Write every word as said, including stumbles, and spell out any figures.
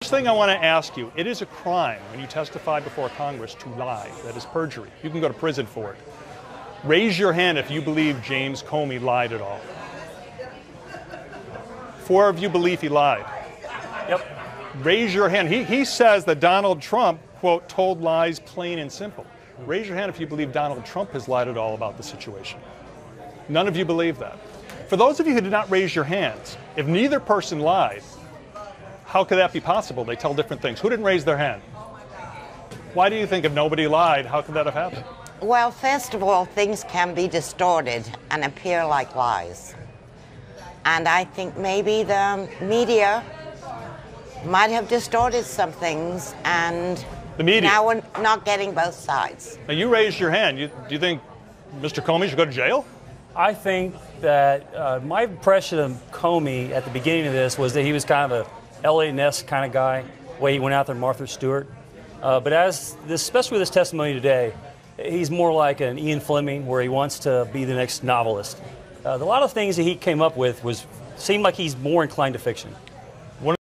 First thing I want to ask you, it is a crime when you testify before Congress to lie. That is perjury. You can go to prison for it. Raise your hand if you believe James Comey lied at all. Four of you believe he lied. Yep. Raise your hand. He, he says that Donald Trump, quote, told lies plain and simple. Raise your hand if you believe Donald Trump has lied at all about the situation. None of you believe that. For those of you who did not raise your hands, if neither person lied, how could that be possible? They tell different things. Who didn't raise their hand? Why do you think if nobody lied, how could that have happened? Well, first of all, things can be distorted and appear like lies. And I think maybe the media might have distorted some things, and the media. Now we're not getting both sides. Now, you raised your hand. You, do you think Mister Comey should go to jail? I think that uh, my impression of Comey at the beginning of this was that he was kind of a L A Ness kind of guy, the way he went out there, Martha Stewart. Uh, but as this, especially with his testimony today, he's more like an Ian Fleming, where he wants to be the next novelist. Uh, a lot of things that he came up with was seemed like he's more inclined to fiction.